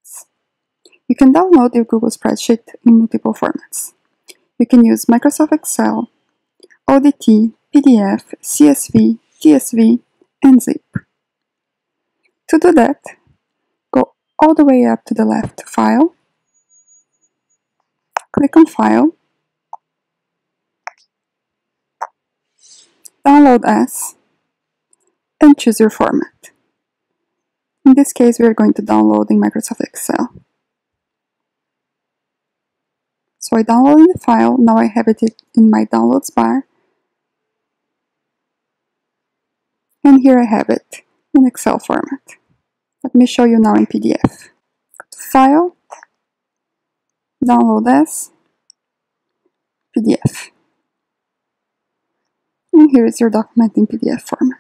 You can download your Google spreadsheet in multiple formats. You can use Microsoft Excel, ODT, PDF, CSV, TSV, and zip. To do that, go all the way up to the left to File, click on File, Download As, and choose your format. In this case, we are going to download in Microsoft Excel. So I downloaded the file, now I have it in my downloads bar, and here I have it in Excel format. Let me show you now in PDF. Go to File, Download As, PDF. And here is your document in PDF format.